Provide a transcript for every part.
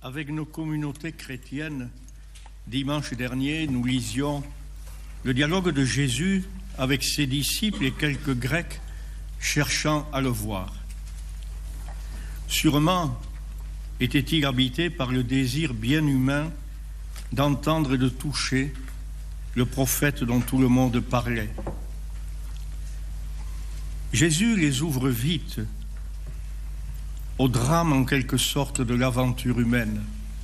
avec nos communautés chrétiennes, dimanche dernier, nous lisions le dialogue de Jésus avec ses disciples et quelques Grecs cherchant à le voir. Sûrement était-il habité par le désir bien humain d'entendre et de toucher le prophète dont tout le monde parlait. Jésus les ouvre vite au drame en quelque sorte de l'aventure humaine.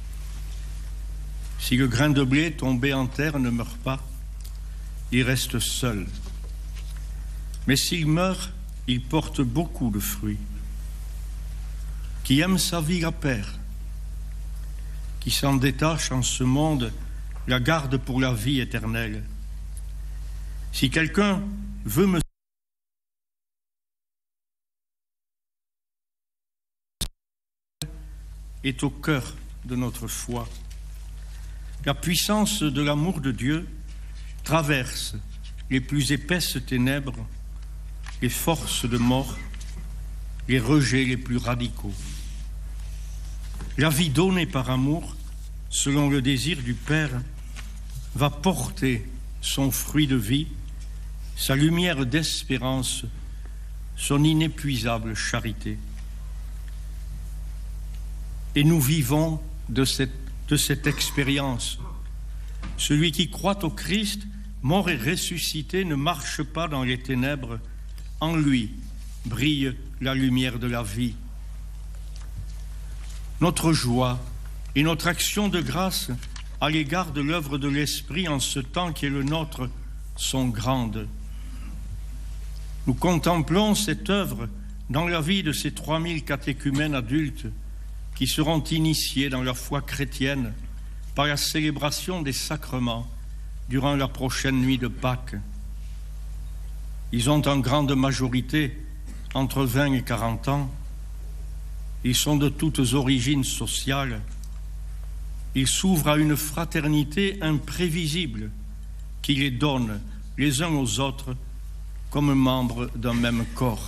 Si le grain de blé tombé en terre ne meurt pas, il reste seul. Mais s'il meurt, il porte beaucoup de fruits. Qui aime sa vie la perd, qui s'en détache en ce monde la garde pour la vie éternelle. Si quelqu'un veut me est au cœur de notre foi. La puissance de l'amour de Dieu traverse les plus épaisses ténèbres, les forces de mort, les rejets les plus radicaux. La vie donnée par amour, selon le désir du Père, va porter son fruit de vie, sa lumière d'espérance, son inépuisable charité. Et nous vivons de cette expérience. Celui qui croit au Christ, mort et ressuscité, ne marche pas dans les ténèbres. En lui brille la lumière de la vie. Notre joie et notre action de grâce à l'égard de l'œuvre de l'Esprit en ce temps qui est le nôtre sont grandes. Nous contemplons cette œuvre dans la vie de ces 3000 catéchumènes adultes qui seront initiés dans leur foi chrétienne par la célébration des sacrements durant la prochaine nuit de Pâques. Ils ont en grande majorité entre 20 et 40 ans. Ils sont de toutes origines sociales. Ils s'ouvrent à une fraternité imprévisible qui les donne les uns aux autres comme membres d'un même corps.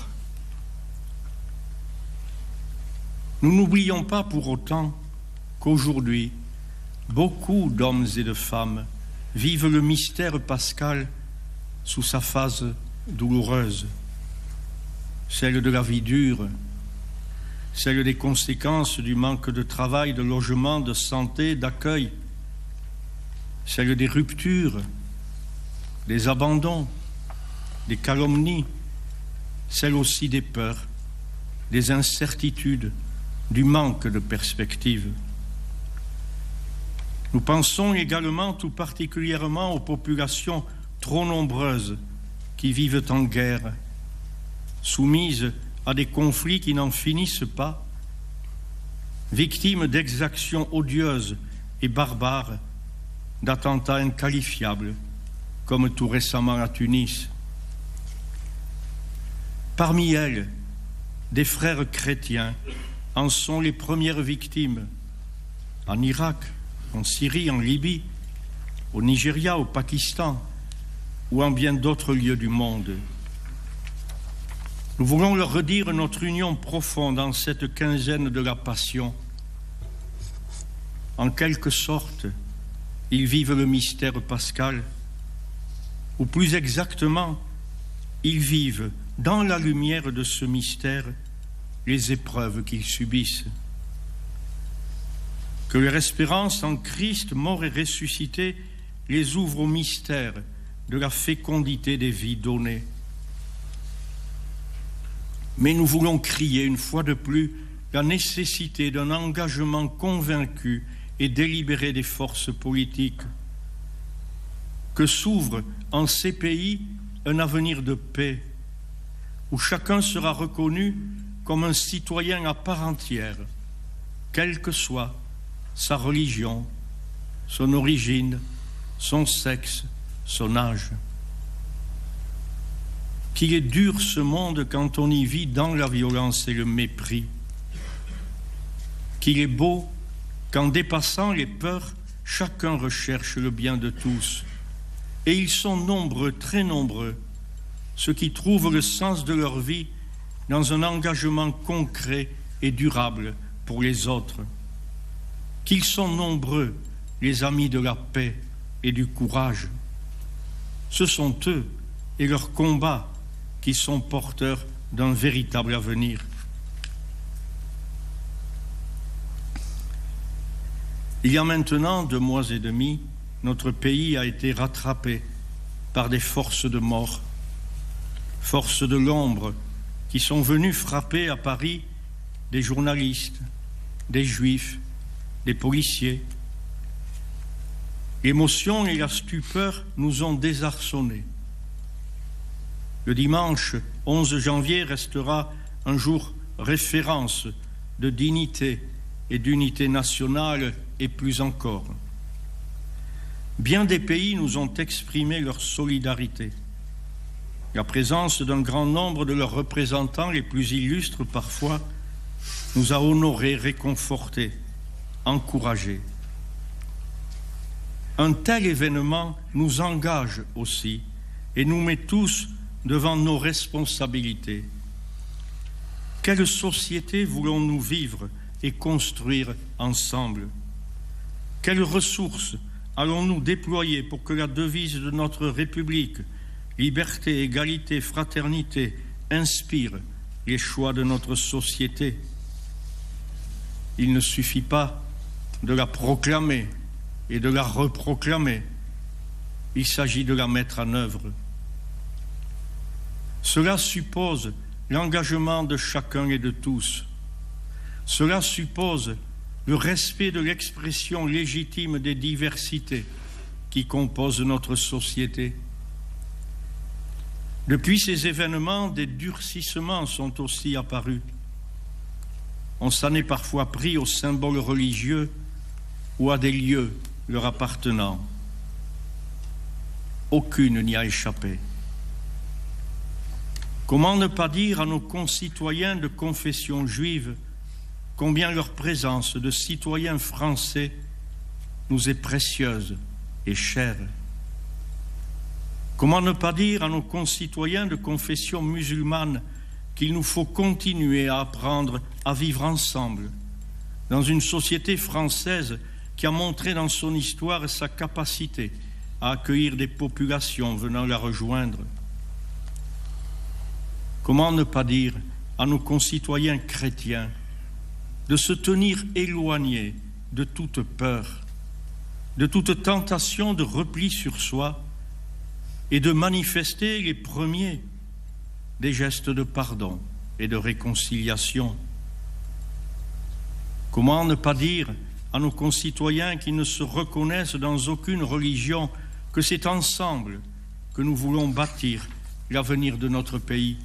Nous n'oublions pas pour autant qu'aujourd'hui, beaucoup d'hommes et de femmes vivent le mystère pascal sous sa phase douloureuse, celle de la vie dure, celle des conséquences du manque de travail, de logement, de santé, d'accueil, celle des ruptures, des abandons, des calomnies, celle aussi des peurs, des incertitudes, du manque de perspective. Nous pensons également tout particulièrement aux populations trop nombreuses qui vivent en guerre, soumises à des conflits qui n'en finissent pas, victimes d'exactions odieuses et barbares, d'attentats inqualifiables, comme tout récemment à Tunis. Parmi elles, des frères chrétiens en sont les premières victimes, en Irak, en Syrie, en Libye, au Nigeria, au Pakistan ou en bien d'autres lieux du monde. Nous voulons leur redire notre union profonde en cette quinzaine de la Passion. En quelque sorte, ils vivent le mystère pascal, ou plus exactement, ils vivent dans la lumière de ce mystère les épreuves qu'ils subissent. Que leur espérance en Christ, mort et ressuscité, les ouvre au mystère de la fécondité des vies données. Mais nous voulons crier une fois de plus la nécessité d'un engagement convaincu et délibéré des forces politiques. Que s'ouvre en ces pays un avenir de paix, où chacun sera reconnu comme un citoyen à part entière, quelle que soit sa religion, son origine, son sexe, son âge. Qu'il est dur ce monde quand on y vit dans la violence et le mépris. Qu'il est beau qu'en dépassant les peurs, chacun recherche le bien de tous. Et ils sont nombreux, très nombreux, ceux qui trouvent le sens de leur vie dans un engagement concret et durable pour les autres. qu'ils sont nombreux, les amis de la paix et du courage. Ce sont eux et leurs combats qui sont porteurs d'un véritable avenir. Il y a maintenant 2 mois et demi, notre pays a été rattrapé par des forces de mort, forces de l'ombre, qui sont venues frapper à Paris des journalistes, des juifs, des policiers. L'émotion et la stupeur nous ont désarçonnés. Le dimanche 11 janvier restera un jour référence de dignité et d'unité nationale et plus encore. Bien des pays nous ont exprimé leur solidarité. La présence d'un grand nombre de leurs représentants les plus illustres parfois nous a honorés, réconfortés, encouragés. Un tel événement nous engage aussi et nous met tous devant nos responsabilités. Quelle société voulons-nous vivre et construire ensemble? Quelles ressources allons-nous déployer pour que la devise de notre République, liberté, égalité, fraternité, inspire les choix de notre société? Il ne suffit pas de la proclamer et de la reproclamer. Il s'agit de la mettre en œuvre. Cela suppose l'engagement de chacun et de tous. Cela suppose le respect de l'expression légitime des diversités qui composent notre société. Depuis ces événements, des durcissements sont aussi apparus. On s'en est parfois pris aux symboles religieux ou à des lieux leur appartenant. Aucune n'y a échappé. Comment ne pas dire à nos concitoyens de confession juive combien leur présence de citoyens français nous est précieuse et chère? Comment ne pas dire à nos concitoyens de confession musulmane qu'il nous faut continuer à apprendre à vivre ensemble dans une société française qui a montré dans son histoire sa capacité à accueillir des populations venant la rejoindre? Comment ne pas dire à nos concitoyens chrétiens de se tenir éloignés de toute peur, de toute tentation de repli sur soi et de manifester les premiers des gestes de pardon et de réconciliation? Comment ne pas dire à nos concitoyens qui ne se reconnaissent dans aucune religion que c'est ensemble que nous voulons bâtir l'avenir de notre pays?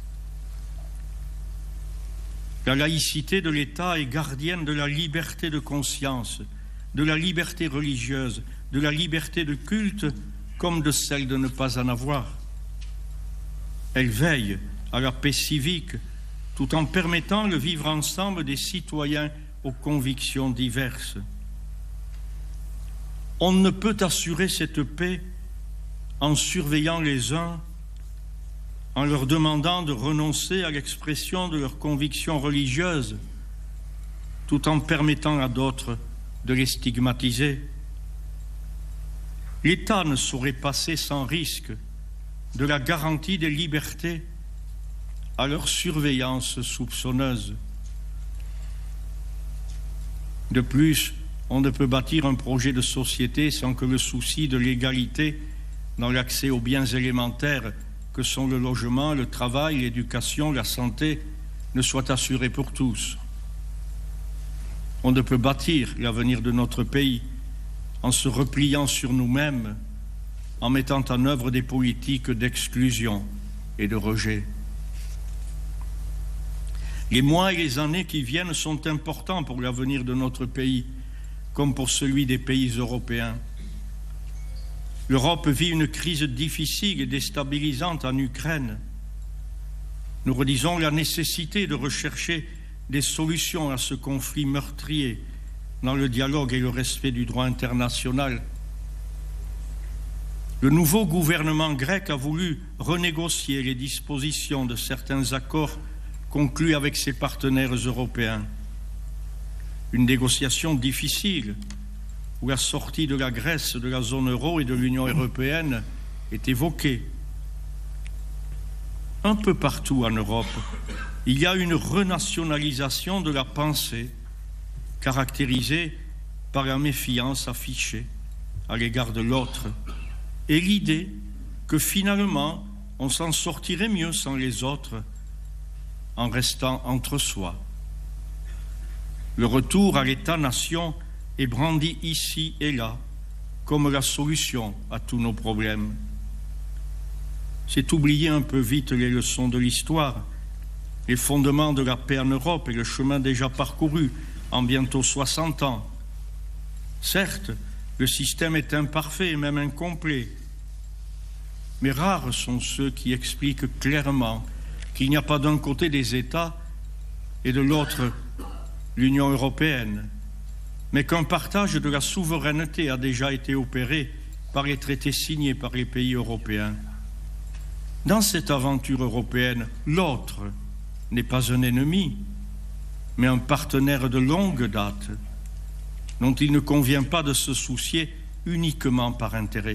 La laïcité de l'État est gardienne de la liberté de conscience, de la liberté religieuse, de la liberté de culte, comme de celle de ne pas en avoir. Elle veille à la paix civique, tout en permettant le vivre ensemble des citoyens aux convictions diverses. On ne peut assurer cette paix en surveillant les uns, en leur demandant de renoncer à l'expression de leurs convictions religieuses, tout en permettant à d'autres de les stigmatiser. L'État ne saurait passer sans risque de la garantie des libertés à leur surveillance soupçonneuse. De plus, on ne peut bâtir un projet de société sans que le souci de l'égalité dans l'accès aux biens élémentaires que sont le logement, le travail, l'éducation, la santé, ne soit assuré pour tous. On ne peut bâtir l'avenir de notre pays en se repliant sur nous-mêmes, en mettant en œuvre des politiques d'exclusion et de rejet. Les mois et les années qui viennent sont importants pour l'avenir de notre pays, comme pour celui des pays européens. L'Europe vit une crise difficile et déstabilisante en Ukraine. Nous redisons la nécessité de rechercher des solutions à ce conflit meurtrier dans le dialogue et le respect du droit international. Le nouveau gouvernement grec a voulu renégocier les dispositions de certains accords conclus avec ses partenaires européens. une négociation difficile où la sortie de la Grèce de la zone euro et de l'Union européenne est évoquée. Un peu partout en Europe, il y a une renationalisation de la pensée caractérisée par la méfiance affichée à l'égard de l'autre et l'idée que finalement on s'en sortirait mieux sans les autres en restant entre soi. Le retour à l'État-nation est brandi ici et là comme la solution à tous nos problèmes. C'est oublier un peu vite les leçons de l'histoire, les fondements de la paix en Europe et le chemin déjà parcouru en bientôt 60 ans. Certes, le système est imparfait et même incomplet, mais rares sont ceux qui expliquent clairement qu'il n'y a pas d'un côté des États et de l'autre l'Union européenne, mais qu'un partage de la souveraineté a déjà été opéré par les traités signés par les pays européens. Dans cette aventure européenne, l'autre n'est pas un ennemi, mais un partenaire de longue date, dont il ne convient pas de se soucier uniquement par intérêt.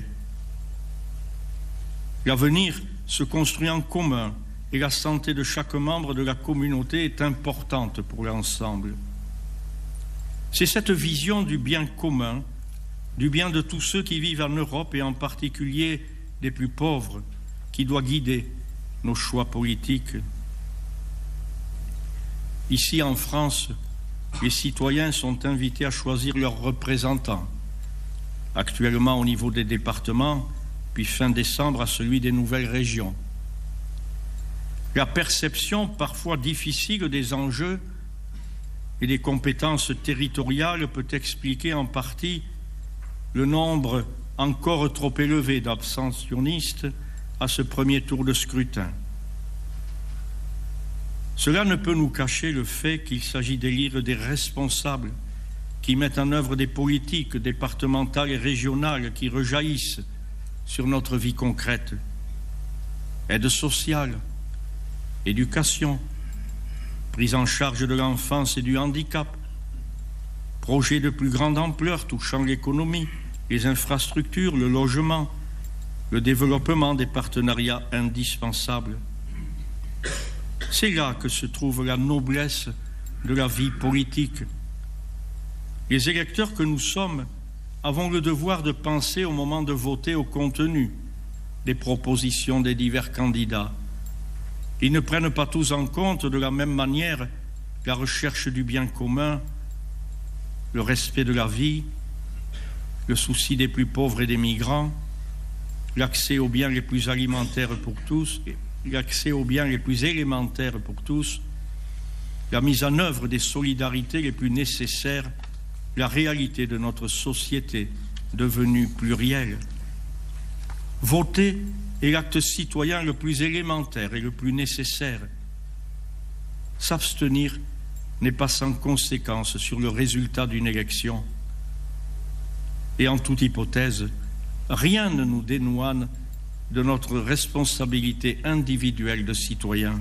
L'avenir se construit en commun et la santé de chaque membre de la communauté est importante pour l'ensemble. C'est cette vision du bien commun, du bien de tous ceux qui vivent en Europe et en particulier des plus pauvres, qui doit guider nos choix politiques. Ici en France, les citoyens sont invités à choisir leurs représentants, actuellement au niveau des départements, puis fin décembre à celui des nouvelles régions. La perception parfois difficile des enjeux et des compétences territoriales peut expliquer en partie le nombre encore trop élevé d'abstentionnistes à ce premier tour de scrutin. Cela ne peut nous cacher le fait qu'il s'agit d'élire des responsables qui mettent en œuvre des politiques départementales et régionales qui rejaillissent sur notre vie concrète. Aide sociale, éducation, prise en charge de l'enfance et du handicap, projets de plus grande ampleur touchant l'économie, les infrastructures, le logement, le développement des partenariats indispensables. C'est là que se trouve la noblesse de la vie politique. Les électeurs que nous sommes avons le devoir de penser au moment de voter au contenu des propositions des divers candidats. Ils ne prennent pas tous en compte de la même manière la recherche du bien commun, le respect de la vie, le souci des plus pauvres et des migrants, l'accès aux biens les plus alimentaires pour tous, l'accès aux biens les plus élémentaires pour tous, la mise en œuvre des solidarités les plus nécessaires, la réalité de notre société devenue plurielle. Voter est l'acte citoyen le plus élémentaire et le plus nécessaire. S'abstenir n'est pas sans conséquence sur le résultat d'une élection. Et en toute hypothèse, rien ne nous dédouane de notre responsabilité individuelle de citoyens.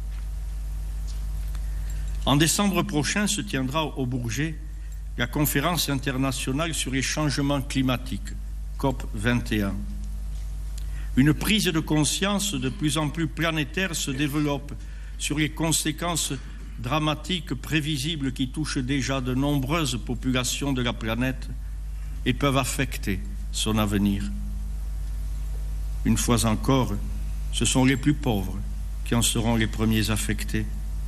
En décembre prochain se tiendra au Bourget la conférence internationale sur les changements climatiques, COP 21. Une prise de conscience de plus en plus planétaire se développe sur les conséquences dramatiques prévisibles qui touchent déjà de nombreuses populations de la planète et peuvent affecter son avenir. Une fois encore, ce sont les plus pauvres qui en seront les premiers affectés.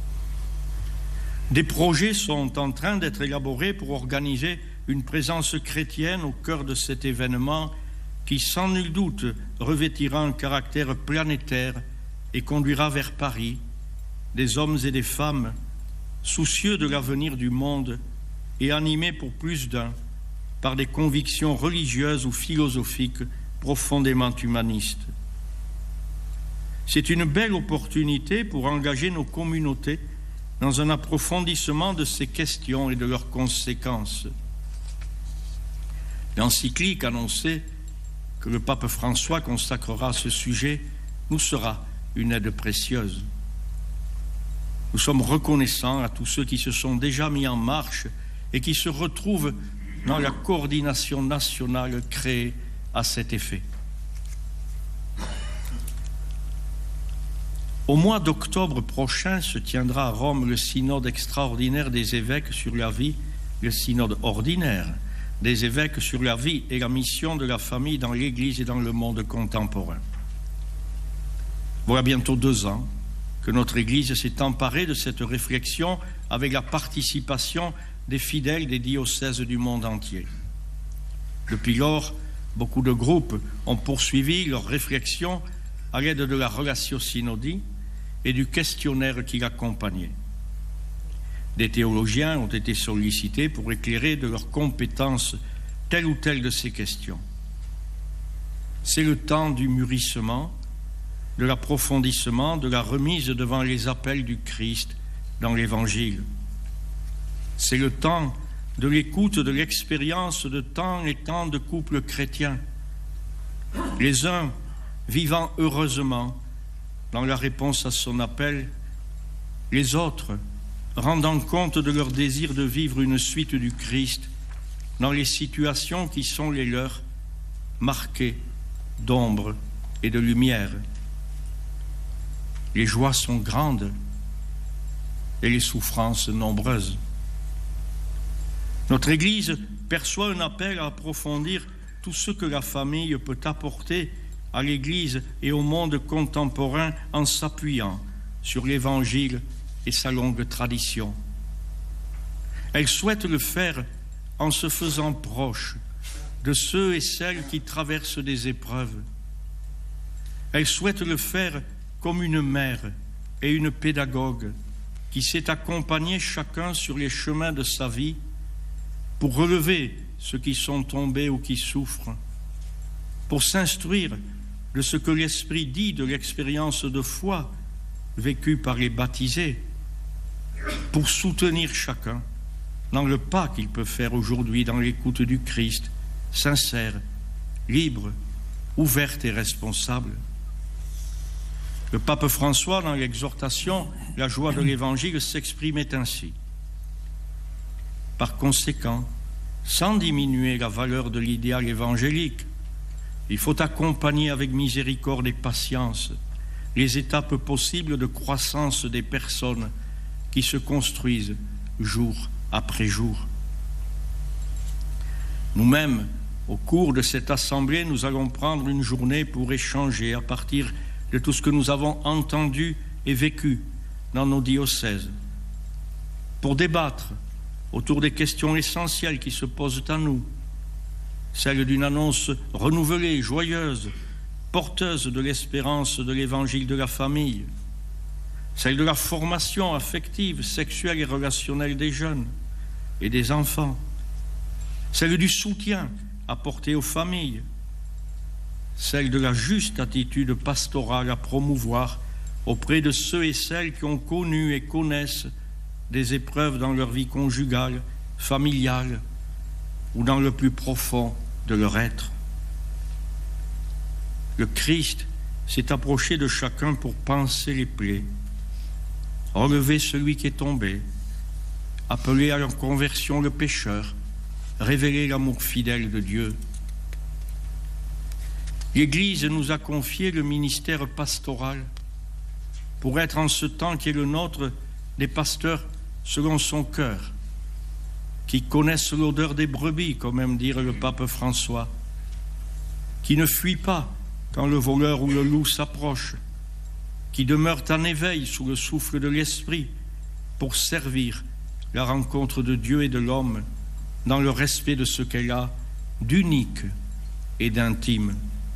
Des projets sont en train d'être élaborés pour organiser une présence chrétienne au cœur de cet événement qui, sans nul doute, revêtira un caractère planétaire et conduira vers Paris des hommes et des femmes soucieux de l'avenir du monde et animés pour plus d'un par des convictions religieuses ou philosophiques profondément humanistes. C'est une belle opportunité pour engager nos communautés dans un approfondissement de ces questions et de leurs conséquences. L'encyclique annoncée que le pape François consacrera à ce sujet nous sera une aide précieuse. Nous sommes reconnaissants à tous ceux qui se sont déjà mis en marche et qui se retrouvent dans la coordination nationale créée à cet effet. Au mois d'octobre prochain se tiendra à Rome le synode extraordinaire des évêques sur la vie, le synode ordinaire des évêques sur la vie et la mission de la famille dans l'Église et dans le monde contemporain. Voilà bientôt 2 ans que notre Église s'est emparée de cette réflexion avec la participation des fidèles des diocèses du monde entier. Depuis lors, beaucoup de groupes ont poursuivi leur réflexion à l'aide de la Relatio Synodi et du questionnaire qui l'accompagnait. Des théologiens ont été sollicités pour éclairer de leurs compétences telle ou telle de ces questions. C'est le temps du mûrissement, de l'approfondissement, de la remise devant les appels du Christ dans l'Évangile. C'est le temps de l'écoute, de l'expérience de tant et tant de couples chrétiens, les uns vivant heureusement dans la réponse à son appel, les autres rendant compte de leur désir de vivre une suite du Christ dans les situations qui sont les leurs, marquées d'ombre et de lumière. Les joies sont grandes et les souffrances nombreuses. Notre Église perçoit un appel à approfondir tout ce que la famille peut apporter à l'Église et au monde contemporain en s'appuyant sur l'Évangile et sa longue tradition. Elle souhaite le faire en se faisant proche de ceux et celles qui traversent des épreuves. Elle souhaite le faire comme une mère et une pédagogue qui sait accompagner chacun sur les chemins de sa vie pour relever ceux qui sont tombés ou qui souffrent, pour s'instruire de ce que l'Esprit dit de l'expérience de foi vécue par les baptisés, pour soutenir chacun dans le pas qu'il peut faire aujourd'hui dans l'écoute du Christ, sincère, libre, ouverte et responsable. Le pape François, dans l'exhortation « La joie de l'Évangile », s'exprimait ainsi. Par conséquent, sans diminuer la valeur de l'idéal évangélique, il faut accompagner avec miséricorde et patience les étapes possibles de croissance des personnes qui se construisent jour après jour. Nous-mêmes, au cours de cette assemblée, nous allons prendre une journée pour échanger à partir de tout ce que nous avons entendu et vécu dans nos diocèses, pour débattre autour des questions essentielles qui se posent à nous, celle d'une annonce renouvelée, joyeuse, porteuse de l'espérance de l'Évangile de la famille, celle de la formation affective, sexuelle et relationnelle des jeunes et des enfants, celle du soutien apporté aux familles, celle de la juste attitude pastorale à promouvoir auprès de ceux et celles qui ont connu et connaissent des épreuves dans leur vie conjugale, familiale ou dans le plus profond de leur être. Le Christ s'est approché de chacun pour panser les plaies, relever celui qui est tombé, appeler à la conversion le pécheur, révéler l'amour fidèle de Dieu. L'Église nous a confié le ministère pastoral pour être en ce temps qui est le nôtre des pasteurs selon son cœur, qui connaissent l'odeur des brebis, comme aime dire le pape François, qui ne fuient pas quand le voleur ou le loup s'approche, qui demeurent en éveil sous le souffle de l'Esprit pour servir la rencontre de Dieu et de l'homme dans le respect de ce qu'elle a d'unique et d'intime.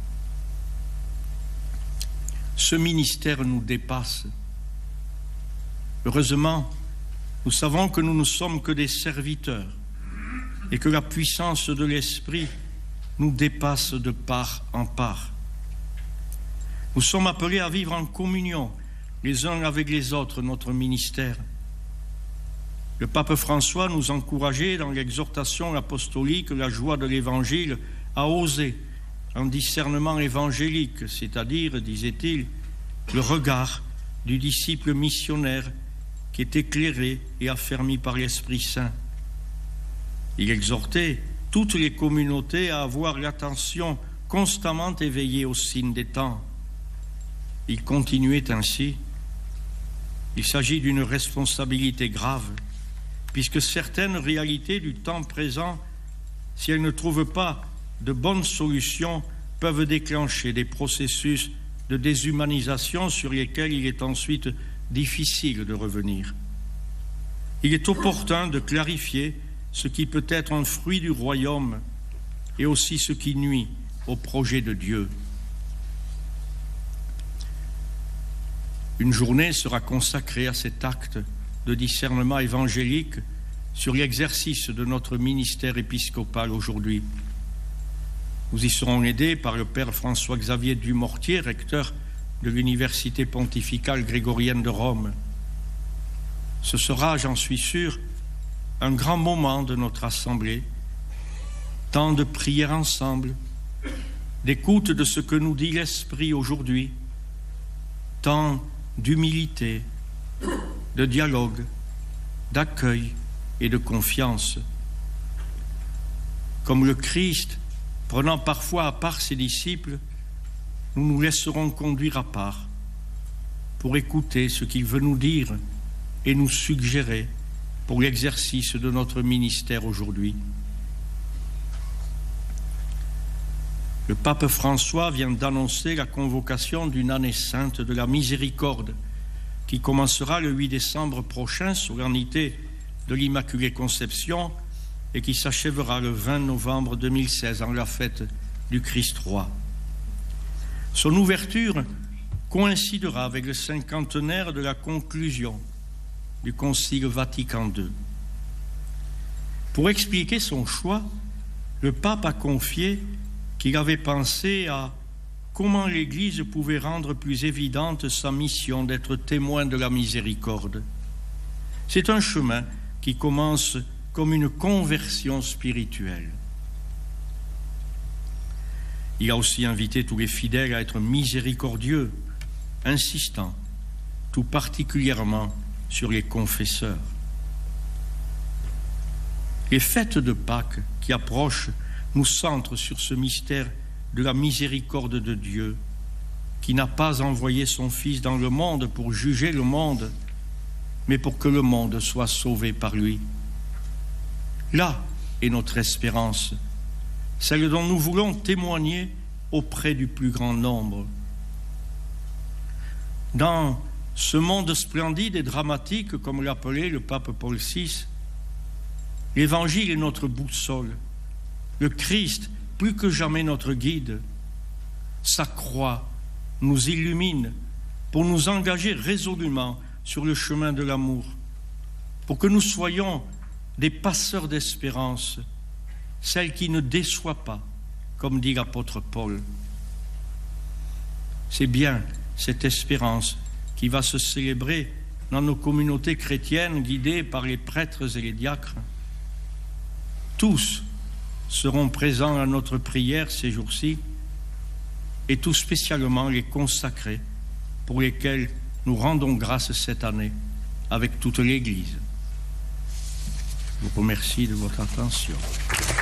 Ce ministère nous dépasse. Heureusement, nous savons que nous ne sommes que des serviteurs et que la puissance de l'Esprit nous dépasse de part en part. Nous sommes appelés à vivre en communion les uns avec les autres notre ministère. Le pape François nous encourageait dans l'exhortation apostolique La joie de l'Évangile à oser un discernement évangélique, c'est-à-dire, disait-il, le regard du disciple missionnaire qui est éclairé et affermi par l'Esprit Saint. Il exhortait toutes les communautés à avoir l'attention constamment éveillée aux signes des temps. Il continuait ainsi. Il s'agit d'une responsabilité grave, puisque certaines réalités du temps présent, si elles ne trouvent pas de bonnes solutions, peuvent déclencher des processus de déshumanisation sur lesquels il est ensuite difficile de revenir. Il est opportun de clarifier ce qui peut être un fruit du royaume et aussi ce qui nuit au projet de Dieu. Une journée sera consacrée à cet acte de discernement évangélique sur l'exercice de notre ministère épiscopal aujourd'hui. Nous y serons aidés par le Père François-Xavier Dumortier, recteur de l'Université pontificale grégorienne de Rome. Ce sera, j'en suis sûr, un grand moment de notre assemblée, temps de prière ensemble, d'écoute de ce que nous dit l'Esprit aujourd'hui, temps d'humilité, de dialogue, d'accueil et de confiance. Comme le Christ, prenant parfois à part ses disciples, nous nous laisserons conduire à part pour écouter ce qu'il veut nous dire et nous suggérer pour l'exercice de notre ministère aujourd'hui. Le pape François vient d'annoncer la convocation d'une année sainte de la miséricorde qui commencera le 8 décembre prochain, solennité de l'Immaculée Conception, et qui s'achèvera le 20 novembre 2016 en la fête du Christ roi. Son ouverture coïncidera avec le cinquantenaire de la conclusion du Concile Vatican II. Pour expliquer son choix, le pape a confié qu'il avait pensé à comment l'Église pouvait rendre plus évidente sa mission d'être témoin de la miséricorde. C'est un chemin qui commence comme une conversion spirituelle. Il a aussi invité tous les fidèles à être miséricordieux, insistant tout particulièrement sur les confesseurs. Les fêtes de Pâques qui approchent nous centrent sur ce mystère de la miséricorde de Dieu, qui n'a pas envoyé son Fils dans le monde pour juger le monde, mais pour que le monde soit sauvé par lui. Là est notre espérance, celle dont nous voulons témoigner auprès du plus grand nombre. Dans ce monde splendide et dramatique, comme l'appelait le pape Paul VI, l'Évangile est notre boussole, le Christ plus que jamais notre guide. Sa croix nous illumine pour nous engager résolument sur le chemin de l'amour, pour que nous soyons des passeurs d'espérance, celle qui ne déçoit pas, comme dit l'apôtre Paul. C'est bien cette espérance qui va se célébrer dans nos communautés chrétiennes guidées par les prêtres et les diacres. Tous seront présents à notre prière ces jours-ci, et tout spécialement les consacrés pour lesquels nous rendons grâce cette année avec toute l'Église. Je vous remercie de votre attention.